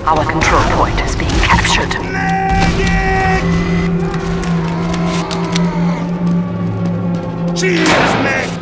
Our control point is being captured. Jesus, man!